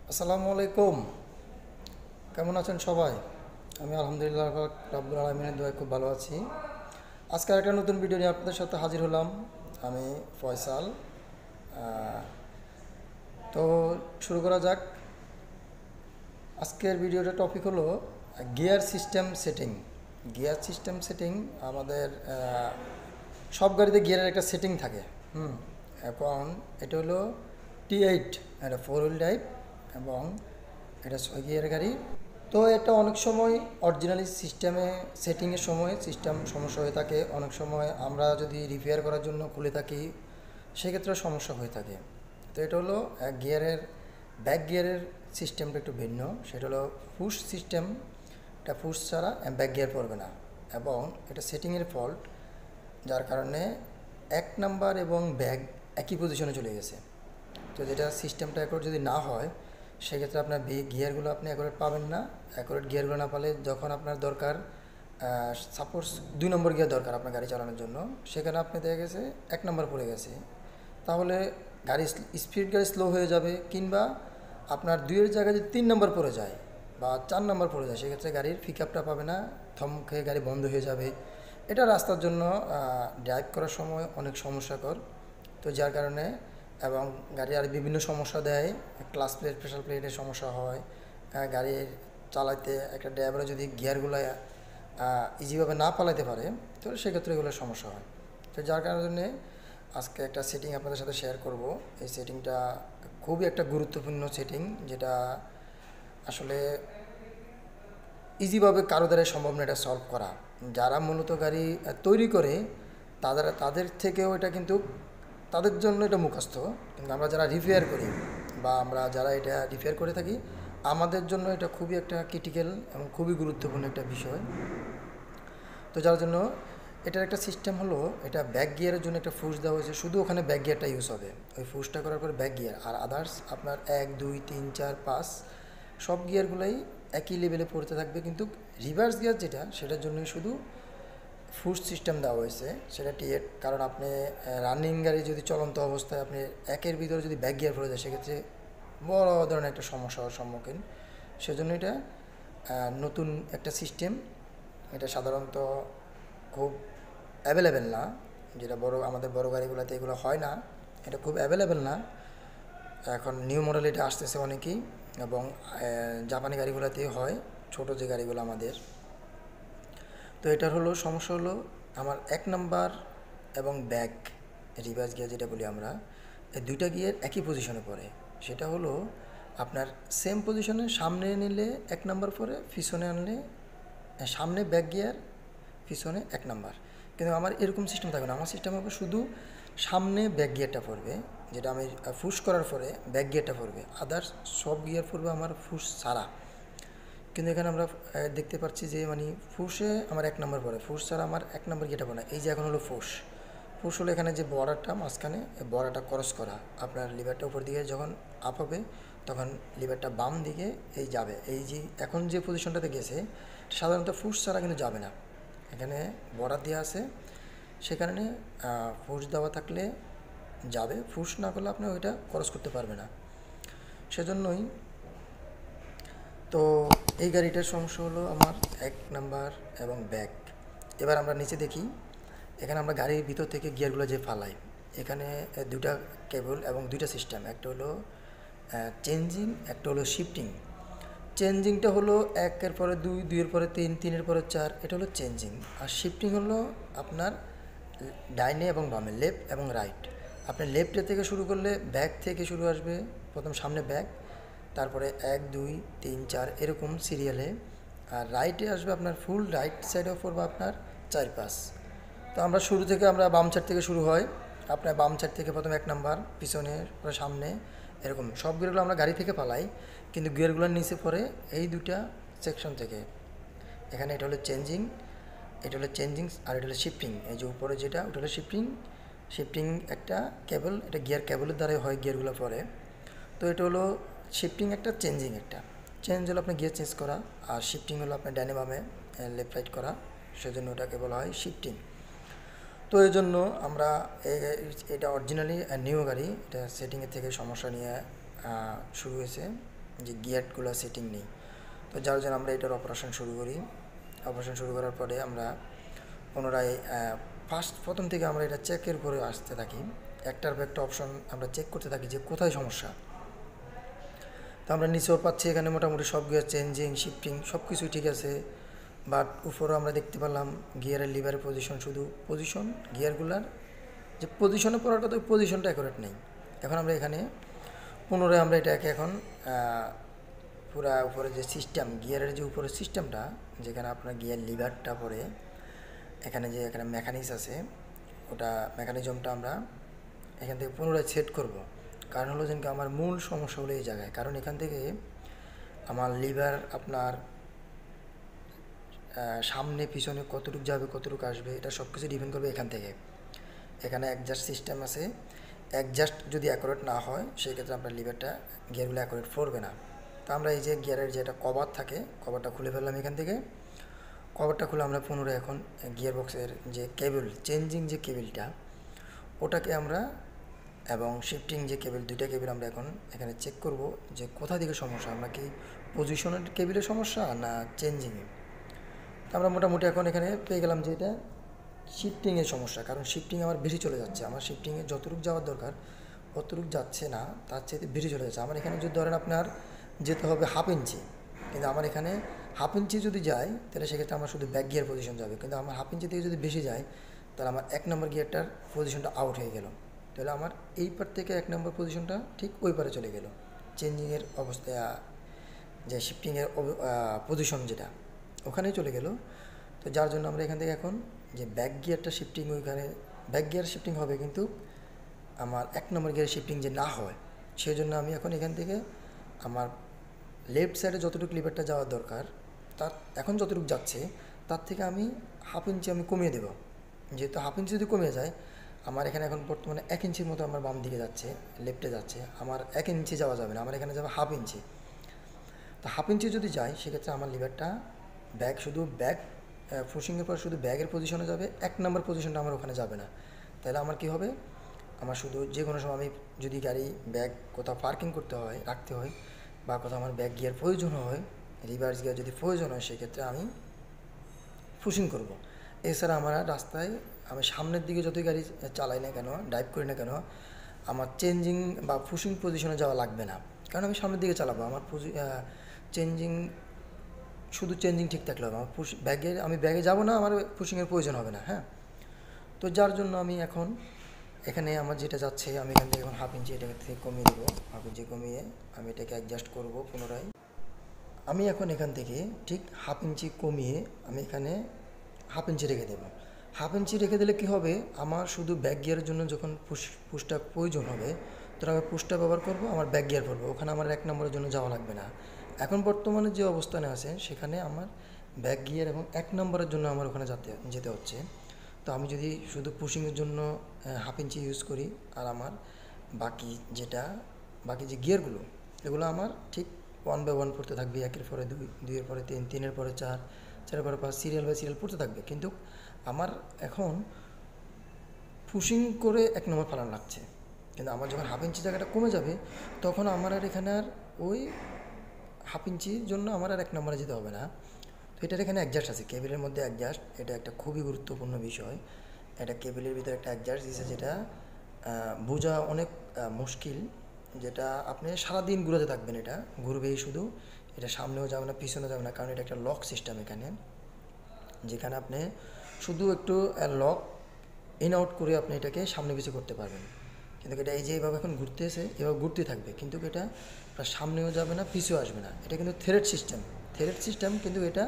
আসসালামু আলাইকুম। কেমন আছেন সবাই? আমি আলহামদুলিল্লাহ রাব্বুল আলামিনের দোয়ায় খুব ভালো আছি। আজকে একটা নতুন ভিডিও নিয়ে আপনাদের সাথে হাজির হলাম। আমি ফয়সাল। আহ, তো শুরু করা যাক। আজকের ভিডিওটার টপিক হলো gear system setting. Gear system setting আমাদের সব গাড়িতে গিয়ারের একটা সেটিং থাকে। হুম এখন এটা হলো T8, এটা 4 হুইল ড্রাইভ এবং এটা 6 গিয়ারের গাড়ি। তো এটা অনেক সময় অরিজিনালি সিস্টেমে সেটিংয়ের সময় সিস্টেম সমস্যা হয়ে থাকে। অনেক সময় আমরা যদি রিপেয়ার করার জন্য খুলে থাকি সেক্ষেত্রে সমস্যা হয়ে থাকে। তো এটা হলো গিয়ারের ব্যাক গিয়ারের সিস্টেমটা একটু ভিন্ন। সেটা হলো পুশ সিস্টেম। এটা পুশ ছাড়া ব্যাক গিয়ার পড়বে না এবং এটা সেটিংয়ের ফল্ট, যার কারণে 1 নাম্বার এবং ব্যাগ একই পজিশনে চলে গেছে। তো যেটা সিস্টেমটা অ্যাকুরেট যদি না হয় সেক্ষেত্রে আপনার গিয়ারগুলো আপনি অ্যাকুরেট পাবেন না। অ্যাকুরেট গিয়ারগুলো না পেলে যখন আপনার দরকার, সাপোজ 2 নম্বর গিয়ার দরকার আপনার গাড়ি চালানোর জন্য, সেখানে আপনি দেখা গেছে 1 নাম্বার পড়ে গেছে, তাহলে গাড়ি গাড়ি স্লো হয়ে যাবে। কিংবা আপনার 2-এর জায়গায় যদি 3 নাম্বার পড়ে যায় বা 4 নাম্বার পড়ে যায় সেক্ষেত্রে গাড়ির পিক আপটা পাবে না, থম খেয়ে গাড়ি বন্ধ হয়ে যাবে। এটা রাস্তার জন্য ড্রাইভ করার সময় অনেক সমস্যাকর। তো যার কারণে এবং গাড়ি আর বিভিন্ন সমস্যা দেয়। ক্লাস প্লেট, প্রেশার প্লেটের সমস্যা হয়। গাড়ি চালাতে একটা ড্রাইভারে যদি গিয়ারগুলো ইজিভাবে না পালাতে পারে তো সেক্ষেত্রে এগুলো সমস্যা হয়। তো যার কারণে আজকে একটা সেটিং আপনাদের সাথে শেয়ার করব। এই সেটিংটা খুবই একটা গুরুত্বপূর্ণ সেটিং, যেটা আসলে ইজিভাবে কারো দ্বারা সম্ভব না এটা সলভ করা। যারা মূলত গাড়ি তৈরি করে তাদের থেকেও এটা কিন্তু তাদের জন্য এটা মুখস্থ, কিন্তু আমরা যারা রিপেয়ার করি বা আমরা যারা এটা রিপেয়ার করে থাকি আমাদের জন্য এটা খুবই একটা ক্রিটিক্যাল এবং খুবই গুরুত্বপূর্ণ একটা বিষয়। তো যার জন্য এটার একটা সিস্টেম হলো, এটা ব্যাক গিয়ারের জন্য একটা ফুস দেওয়া হয়েছে, শুধু ওখানে ব্যাক গিয়ারটা ইউজ হবে। ওই ফুসটা করার পর ব্যাক গিয়ার আর আদার্স আপনার 1 2 3 4 5 সব গিয়ারগুলোই একই লেভেলে পড়তে থাকবে। কিন্তু রিভার্স গিয়ার যেটা, সেটার জন্যই শুধু ফুস সিস্টেম দেওয়া হয়েছে, সেটা T8। কারণ আপনি রানিং গাড়ি যদি চলন্ত অবস্থায় আপনি একের ভিতরে যদি ব্যাক গিয়ার পড়ে যায় সেক্ষেত্রে বড় ধরনের একটা সমস্যা হওয়ার সম্মুখীন। সেজন্য এটা নতুন একটা সিস্টেম। এটা সাধারণত খুব অ্যাভেলেবেল না, যেটা আমাদের বড় গাড়িগুলোতে এগুলো হয় না। এটা খুব অ্যাভেলেবেল না। এখন নিউ মডেল এটা আসতেছে অনেকেই এবং জাপানি গাড়িগুলোতেই হয়, ছোট যে গাড়িগুলো আমাদের। তো এটার হলো সমস্যা হলো আমার 1 নাম্বার এবং ব্যাক রিভার্স গিয়ার যেটা বলি আমরা, এই দুইটা গিয়ার একই পজিশনে পড়ে। সেটা হলো আপনার সেম পজিশনে সামনে নিলে 1 নাম্বার পরে, পিছনে আনলে সামনে ব্যাক গিয়ার, পিছনে 1 নাম্বার। কিন্তু আমার এরকম সিস্টেম থাকবে না। আমার সিস্টেম হবে শুধু সামনে ব্যাক গিয়ারটা পড়বে, যেটা আমি ফুস করার পরে ব্যাক গিয়ারটা পড়বে, আদার্স সব গিয়ার পড়বে আমার ফুস ছাড়া। কিন্তু এখানে আমরা দেখতে পাচ্ছি যে মানে ফুসে আমার 1 নাম্বার পড়ে, ফুস ছাড়া আমার 1 নাম্বার গিয়ারটা পড়ে না। এই যে এখন হলো ফুস, ফুস হলো এখানে যে বর্ডারটা মাঝখানে, এই বর্ডারটা ক্রস করা। আপনার লিভারটা উপর দিকে যখন আপ হবে তখন লিভারটা বাম দিকে এই যাবে। এই যে এখন যে পজিশনটাতে গেছে সাধারণত ফুস ছাড়া কিন্তু যাবে না, এখানে বর্ডার দেওয়া আছে। সে কারণে ফুস দেওয়া থাকলে যাবে, ফুস না করলে আপনি ওইটা ক্রস করতে পারবে না। সেজন্যই তো এই গাড়িটার সমস্যা হলো আমার 1 নাম্বার এবং ব্যাক। এবার আমরা নিচে দেখি, এখানে আমরা গাড়ির ভিতর থেকে গিয়ারগুলো যে ফালাই, এখানে দুটা কেবল এবং দুইটা সিস্টেম, একটা হলো চেঞ্জিং, একটা হলো শিফটিং। চেঞ্জিংটা হলো 1-এর পরে 2, 2-এর পরে 3, 3-এর পরে 4, এটা হলো চেঞ্জিং। আর শিফটিং হলো আপনার ডাইনে এবং বামে, লেফট এবং রাইট। আপনি লেফটে থেকে শুরু করলে ব্যাক থেকে শুরু আসবে, প্রথম সামনে ব্যাক, তারপরে 1 2 3 4 এরকম সিরিয়ালে। আর রাইটে আসবে আপনার ফুল রাইট সাইডেও পড়বে আপনার 4 5। তো আমরা শুরু থেকে আমরা বাম সাইড থেকে শুরু হয়, আপনার বাম সাইড থেকে প্রথম 1 নাম্বার, পিছনে পরে সামনে, এরকম সব গিয়ারগুলো আমরা গাড়ি থেকে পালাই। কিন্তু গিয়ারগুলোর নিচে পড়ে এই দুটা সেকশন থেকে। এখানে এটা হলো চেঞ্জিং, এটা হলো চেঞ্জিং, আর এটা হলো শিফটিং। এই যে উপরে যেটা ওটা হলো শিফটিং। শিফটিং একটা কেবল, এটা গিয়ার কেবলের দ্বারাই হয় গিয়ারগুলো পরে। তো এটা হলো শিফটিং একটা, চেঞ্জিং একটা। চেঞ্জ হলো আপনার গিয়ার চেঞ্জ করা, আর শিফটিং হলো আপনার ডানে বামে লেফট রাইট করা, সেজন্য ওটাকে বলা হয় শিফটিং। তো এই জন্য আমরা এটা অরিজিনালি নিউ গাড়ি, এটা সেটিংয়ের থেকে সমস্যা নিয়ে শুরু হয়েছে। যে গিয়ারগুলো সেটিং নেই। তো যার জন্য আমরা এটার অপারেশন শুরু করি। অপারেশন শুরু করার পরে আমরা পুনরায় প্রথম থেকে আমরা এটা চেকের উপরে আসতে থাকি, একটার পর একটা অপশন আমরা চেক করতে থাকি যে কোথায় সমস্যা। তো আমরা নিচেও পাচ্ছি এখানে মোটামুটি সব গিয়ার চেঞ্জিং শিফটিং সব কিছুই ঠিক আছে, বাট উপরেও আমরা দেখতে পেলাম গিয়ারের লিভারের পজিশন, শুধু পজিশন গিয়ারগুলার যে পজিশনে পড়ার কথা ওই পজিশনটা অ্যাকুরেট নেই। এখন আমরা এখানে পুনরায় আমরা এটাকে এখন পুরা উপরে যে সিস্টেম গিয়ারের যে উপরে সিস্টেমটা যেখানে আপনার গিয়ার লিভারটা পড়ে এখানে যে এখানে মেকানিক্স আছে ওটা মেকানিজমটা আমরা এখান থেকে পুনরায় সেট করব। কারণ হলো যেন আমার মূল সমস্যা হলো এই জায়গায়, কারণ এখান থেকে আমার লিভার আপনার সামনে পিছনে কতটুকু যাবে কতটুকু আসবে এটা সব কিছু ডিপেন্ড করবে এখান থেকে। এখানে অ্যাডজাস্ট সিস্টেম আছে, অ্যাডজাস্ট যদি অ্যাকুরেট না হয় সেক্ষেত্রে আপনার লিভারটা গিয়ারগুলো অ্যাকুরেট পড়বে না। তো আমরা এই যে গিয়ারের যেটা কভার থাকে কভারটা খুলে ফেললাম এখান থেকে। কভারটা খুলে আমরা পুনরায় এখন গিয়ার বক্সের যে কেবল চেঞ্জিং যে কেবলটা ওটাকে আমরা এবং শিফটিং যে কেবল দুইটা কেবল আমরা এখন এখানে চেক করব যে কোথা থেকে সমস্যা, আমরা কি পজিশনের কেবলের সমস্যা না চেঞ্জিংয়ে। তো আমরা মোটামুটি এখন এখানে পেয়ে গেলাম যে এটা শিফটিংয়ের সমস্যা, কারণ শিফটিং আমার বেশি চলে যাচ্ছে, আমার শিফটিংয়ে যতটুকু যাওয়ার দরকার অতটুকু যাচ্ছে না, তার চেয়ে বেশি চলে যাচ্ছে। আমার এখানে যদি ধরেন আপনার যেতে হবে 1/2 ইঞ্চি, কিন্তু আমার এখানে 1/2 ইঞ্চি যদি যায় তাহলে সেক্ষেত্রে আমার শুধু ব্যাক গিয়ার পজিশন যাবে, কিন্তু আমার 1/2 ইঞ্চি থেকে যদি বেশি যায় তাহলে আমার 1 নম্বর গিয়ারটার পজিশনটা আউট হয়ে গেল। তাহলে আমার এই পার থেকে 1 নম্বর পজিশনটা ঠিক ওই পারে চলে গেল, চেঞ্জিংয়ের অবস্থা যে শিফটিংয়ের পজিশন যেটা ওখানেই চলে গেল। তো যার জন্য আমরা এখান থেকে এখন যে ব্যাক গিয়ারটা শিফটিং ওইখানে ব্যাক গিয়ার শিফটিং হবে, কিন্তু আমার 1 নম্বর গিয়ার শিফটিং যে না হয় সেই জন্য আমি এখন এখান থেকে আমার লেফট সাইডে যতটুকু লিভারটা যাওয়ার দরকার তার এখন যতটুকু যাচ্ছে তার থেকে আমি 1/2 ইঞ্চি আমি কমিয়ে দেবো। যেহেতু 1/2 ইঞ্চি যদি কমে যায় আমার এখানে এখন বর্তমানে 1 ইঞ্চির মতো আমার বাম দিকে যাচ্ছে, লেফটে যাচ্ছে, আমার 1 ইঞ্চি যাওয়া যাবে না, আমার এখানে যাবে 1/2 ইঞ্চি। তো 1/2 ইঞ্চি যদি যায় সেক্ষেত্রে আমার লিভারটা ব্যাগ শুধু ব্যাগ পুশিংয়ের পর শুধু ব্যাগের পজিশনে যাবে, 1 নম্বর পজিশনটা আমার ওখানে যাবে না। তাহলে আমার কী হবে, আমার শুধু যে কোনো সময় আমি যদি গাড়ি ব্যাগ কোথাও পার্কিং করতে হয় রাখতে হয় বা কোথাও আমার ব্যাগ গিয়ার প্রয়োজন হয়, রিভার্স গিয়ার যদি প্রয়োজন হয় সেক্ষেত্রে আমি পুশিং করব। এছাড়া আমার রাস্তায় আমি সামনের দিকে যতই গাড়ি চালাই না কেন ড্রাইভ করি না কেন আমার চেঞ্জিং বা পুশিং পজিশনে যাওয়া লাগবে না, কারণ আমি সামনের দিকে চালাবো। আমার চেঞ্জিং শুধু চেঞ্জিং ঠিক থাকলে হবে, আমার আমি ব্যাগে যাব না, আমার পুশিংয়ের প্রয়োজন হবে না। হ্যাঁ, তো যার জন্য আমি এখন এখানে আমার যেটা যাচ্ছে আমি এখান থেকে এখন 1/2 ইঞ্চি এটাকে থেকে কমিয়ে দেবো, 1/2 ইঞ্চি কমিয়ে আমি এটাকে অ্যাডজাস্ট করব পুনরায়। আমি এখন এখান থেকে ঠিক 1/2 ইঞ্চি কমিয়ে আমি এখানে 1/2 ইঞ্চি রেখে দেবো। 1/2 ইঞ্চি রেখে দিলে কী হবে, আমার শুধু ব্যাক গিয়ারের জন্য যখন পুশটা প্রয়োজন হবে তখন আমি পুশটা ব্যবহার করব, আমার ব্যাক গিয়ার পড়বো, ওখানে আমার 1 নম্বরের জন্য যাওয়া লাগবে না। এখন বর্তমানে যে অবস্থানে আছে সেখানে আমার ব্যাক গিয়ার এবং 1 নম্বরের জন্য আমার ওখানে যেতে হচ্ছে। তো আমি যদি শুধু পুশিংয়ের জন্য 1/2 ইঞ্চি ইউজ করি আর আমার বাকি যে গিয়ারগুলো এগুলো আমার ঠিক 1 বাই 1 পড়তে থাকবে, 1-এর পরে 2, 2-এর পরে 3, 3-এর পরে 4, 4-এর পরে 5 সিরিয়াল বাই সিরিয়াল পড়তে থাকবে। কিন্তু আমার এখন পুশিং করে 1 নম্বর ফালানো লাগছে, কিন্তু আমার যখন 1/2 ইঞ্চি জায়গাটা কমে যাবে তখন আমার আর এখানে আর ওই 1/2 ইঞ্চির জন্য আমার আর 1 নম্বরে যেতে হবে না। তো এটার এখানে অ্যাডজাস্ট আছে, কেবিলের মধ্যে অ্যাডজাস্ট, এটা একটা খুবই গুরুত্বপূর্ণ বিষয়। এটা কেবিলের ভিতরে একটা অ্যাডজাস্ট দিয়েছে যেটা বোঝা অনেক মুশকিল, যেটা আপনি সারাদিন ঘুরাতে থাকবেন, এটা ঘুরবেই শুধু, এটা সামনেও যাবে না পিছনেও যাবে না, কারণ এটা একটা লক সিস্টেম এখানে, যেখানে আপনি শুধু একটু লক ইন আউট করে আপনি এটাকে সামনে পিছিয়ে করতে পারবেন। কিন্তু এটা এই যে এইভাবে এখন ঘুরতেছে এভাবে ঘুরতে থাকবে, কিন্তু এটা সামনেও যাবে না পিছিয়েও আসবে না। এটা কিন্তু থ্রেড সিস্টেম, কিন্তু এটা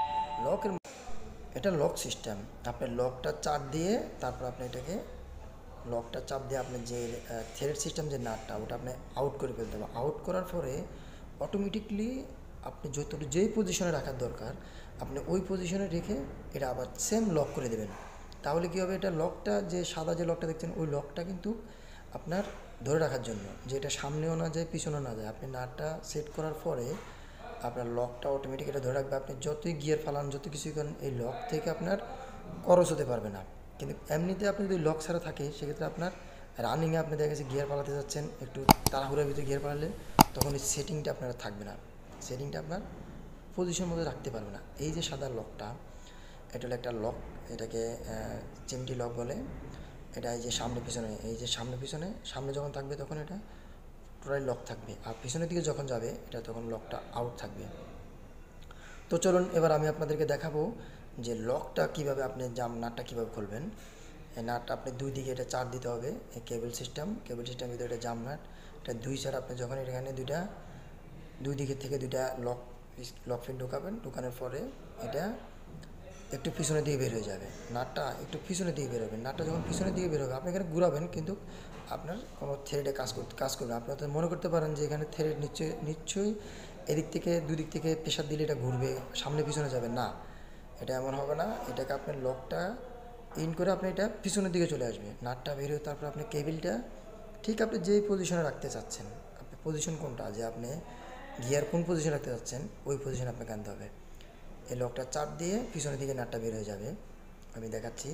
লক সিস্টেম। আপনি লকটা চাপ দিয়ে তারপর আপনি এটাকে আপনার যে থ্রেড সিস্টেম যে নাটটা ওটা আপনি আউট করে ফেলতে হবে। আউট করার পরে অটোমেটিকলি আপনি যেই পজিশনে রাখার দরকার আপনি ওই পজিশনে রেখে এটা আবার সেম লক করে দেবেন। তাহলে কী হবে, এটা লকটা যে সাদা যে লকটা দেখছেন ওই লকটা কিন্তু আপনার ধরে রাখার জন্য, যে এটা সামনেও না যায় পিছনেও না যায়। আপনি নাটটা সেট করার পরে আপনার লকটা অটোমেটিক এটা ধরে রাখবে, আপনি যতই গিয়ার ফালান যত কিছুই করেন এই লক থেকে আপনার খরচ হতে পারবে না। কিন্তু এমনিতে আপনি যদি লক ছাড়া থাকে সেক্ষেত্রে আপনার রানিংয়ে আপনি দেখা গেছে গিয়ার পালাতে যাচ্ছেন, একটু তাড়াহুড়ার ভিতরে গিয়ার পালালে তখন এই সেটিংটা আপনার থাকবে না, সেটিংটা আপনার পজিশনের মধ্যে রাখতে পারবে না। এই যে সাদা লকটা, এটা হলো একটা লক, এটাকে চিমটি লক বলে। এটা এই যে সামনে পিছনে, এই যে সামনে পিছনে, সামনে যখন থাকবে তখন এটা টোটালি লক থাকবে, আর পিছনের দিকে যখন যাবে এটা তখন লকটা আউট থাকবে। তো চলুন এবার আমি আপনাদেরকে দেখাবো যে লকটা কীভাবে আপনি নাটটা কীভাবে খুলবেন। এই নাটটা আপনি দুই দিকে এটা চার দিতে হবে, এই কেবল সিস্টেমের ভিতরে এটা নাট, এটা দুই চার আপনি যখন এখানে দুই দিকের থেকে দুইটা লক পিন ঢোকাবেন, ঢোকানোর পরে এটা একটু পিছনের দিকে বের হয়ে যাবে, নাটটা একটু পিছনের দিকে বের হবে। নাটটা যখন পিছনের দিকে বের হবে আপনি এখানে ঘুরাবেন, কিন্তু আপনার কোনো থ্রেডে কাজ করবে। আপনি হয়তো মনে করতে পারেন যে এখানে থ্রেড নিশ্চয়ই এদিক থেকে দুই দিক থেকে প্রেশার দিলে এটা ঘুরবে, সামনে পিছনে যাবে না, এটা এমন হবে না। এটাকে আপনার লকটা ইন করে আপনি এটা পিছনের দিকে চলে আসবে, নাটটা বের হয়ে তারপর আপনি কেবিলটা ঠিক আপনি যেই পজিশনে রাখতে চাচ্ছেন, আপনি পজিশন কোনটা, যে আপনি গিয়ার কোন পজিশনে রাখতে চাচ্ছেন ওই পজিশনে আপনাকে আনতে হবে। এই লকটা চাপ দিয়ে পিছনের দিকে নাটটা বের হয়ে যাবে, আমি দেখাচ্ছি।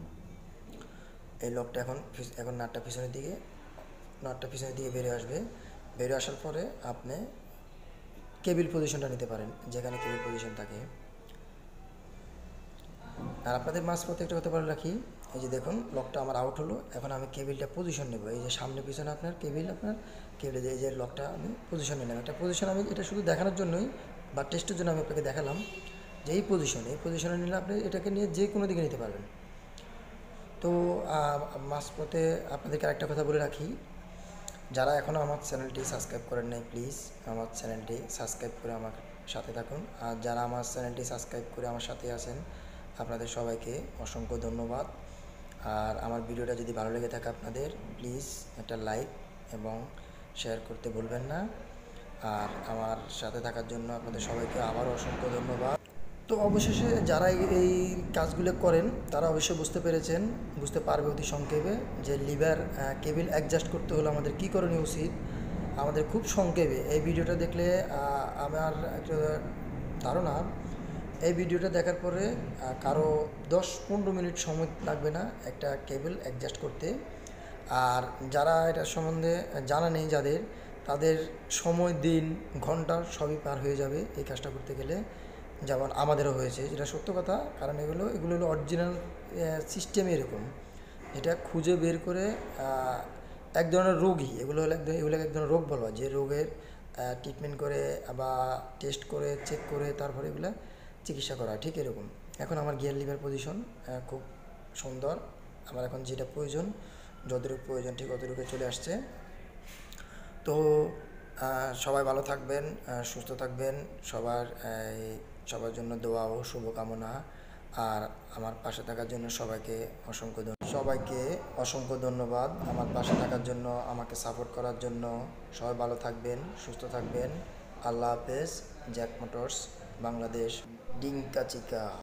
এই লকটা এখন নাটটা পিছনের দিকে বেরিয়ে আসবে। বেরিয়ে আসার পরে আপনি কেবিল পজিশনটা নিতে পারেন, যেখানে কেবিল পজিশন থাকে। আর আপনাদের মাঝপথে একটা কথা বলে রাখি, এই যে দেখুন লকটা আমার আউট হলো, এখন আমি কেবিলটা পজিশন নেব। এই যে সামনে পিছনে আপনার কেবিলে এই যে লকটা আমি পজিশন নিলাম, একটা পজিশন আমি এটা শুধু দেখানোর জন্যই বা টেস্টের জন্য আমি আপনাকে দেখালাম যে এই পজিশনে নিলে আপনি এটাকে নিয়ে যে কোনো দিকে নিতে পারবেন। তো মাঝপথে আপনাদেরকে আরেকটা কথা বলে রাখি, যারা এখনও আমার চ্যানেলটি সাবস্ক্রাইব করেন নাই প্লিজ আমার চ্যানেলটি সাবস্ক্রাইব করে আমার সাথে থাকুন। আর যারা আমার চ্যানেলটি সাবস্ক্রাইব করে আমার সাথে আছেন আপনাদের সবাইকে অসংখ্য ধন্যবাদ। আর আমার ভিডিওটা যদি ভালো লেগে থাকে আপনাদের প্লিজ একটা লাইক এবং শেয়ার করতে ভুলবেন না। আর আমার সাথে থাকার জন্য আপনাদের সবাইকে আবারও অসংখ্য ধন্যবাদ। তো অবশেষে যারা এই কাজগুলো করেন তারা অবশ্যই বুঝতে পারবে অতি সংক্ষেপে যে লিভার কেবিল অ্যাডজাস্ট করতে হলে আমাদের কী করণীয় উচিত। আমাদের খুব সংক্ষেপে এই ভিডিওটা দেখলে আমার একটা ধারণা, এই ভিডিওটা দেখার পরে কারো 10-15 মিনিট সময় লাগবে না একটা কেবল অ্যাডজাস্ট করতে। আর যারা এটা সম্বন্ধে জানা নেই যাদের, তাদের সময়, দিন, ঘন্টা সবই পার হয়ে যাবে এই কাজটা করতে গেলে, যেমন আমাদেরও হয়েছে, যেটা সত্য কথা। কারণ এগুলো হলো অরিজিনাল সিস্টেম এরকম, এটা খুঁজে বের করে এক ধরনের রোগী, এগুলো এক ধরনের রোগ বলা, যে রোগের ট্রিটমেন্ট করে বা টেস্ট করে চেক করে তারপরে এগুলো চিকিৎসা করা, ঠিক এরকম। এখন আমার গিয়ার লিভার পজিশন খুব সুন্দর, আমার এখন যেটা প্রয়োজন, যতটুকু প্রয়োজন ঠিক অতটুকু চলে আসছে। তো সবাই ভালো থাকবেন, সুস্থ থাকবেন, সবার জন্য দোয়া ও শুভকামনা। আর আমার পাশে থাকার জন্য সবাইকে অসংখ্য ধন্যবাদ আমার পাশে থাকার জন্য, আমাকে সাপোর্ট করার জন্য। সবাই ভালো থাকবেন, সুস্থ থাকবেন। আল্লাহ হাফেজ। জ্যাক মোটরস বাংলাদেশ, ডিঙ্কা চিকা।